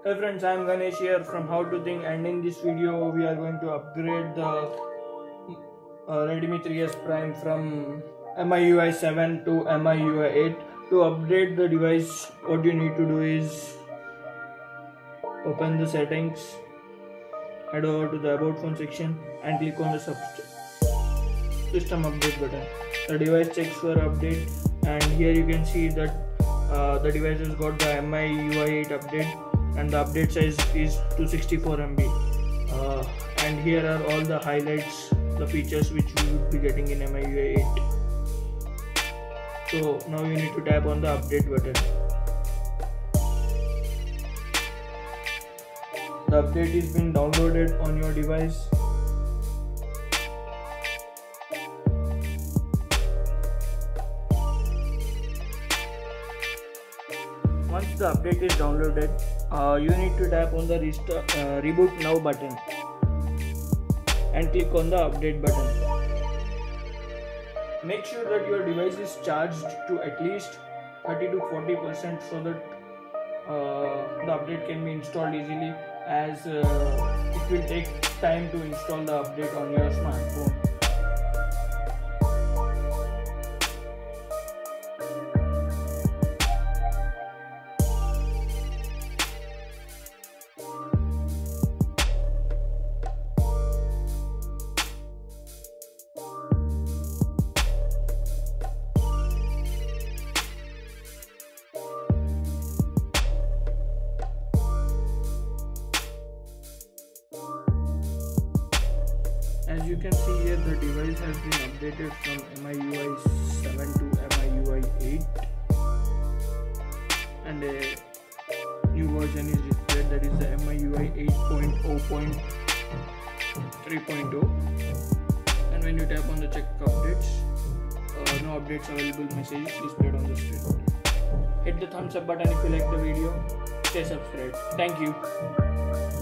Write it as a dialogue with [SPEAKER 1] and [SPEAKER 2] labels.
[SPEAKER 1] Hey friends, I am Ganesh here from How to Think, and in this video we are going to upgrade the Redmi 3S Prime from MIUI 7 to MIUI 8. To upgrade the device, what you need to do is open the settings, head over to the About Phone section and click on the System Update button. The device checks for update, and here you can see that the device has got the MIUI 8 update, and the update size is 264 MB. And here are all the highlights, the features which you would be getting in MIUI 8. So now you need to tap on the update button. The update is been downloaded on your device. Once the update is downloaded, you need to tap on the Reboot Now button and click on the update button. Make sure that your device is charged to at least 30 to 40% so that the update can be installed easily, as it will take time to install the update on your smartphone. As you can see here, the device has been updated from MIUI 7 to MIUI 8, and a new version is declared, that is the MIUI 8.0.3.0. And when you tap on the check updates, no updates available message is displayed on the screen. Hit the thumbs up button if you like the video. Stay subscribed. Thank you.